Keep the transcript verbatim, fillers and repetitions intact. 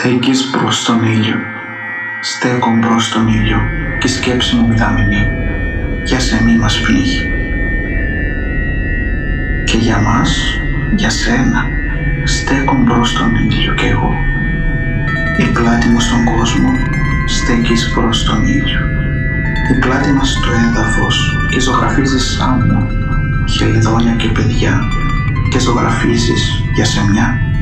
Στέκεις προς τον ήλιο, στέκω μπρος τον ήλιο και η σκέψη μου μηδαμινή για σε μη μας πνίγει. Και για μας, για σένα, στέκω μπρος τον ήλιο κι εγώ. Η πλάτη μου στον κόσμο στέκεις μπρος τον ήλιο. Η πλάτη μας στο έδαφος και ζωγραφίζεις άμμο, χελιδόνια και παιδιά και ζωγραφίζεις για σε μια.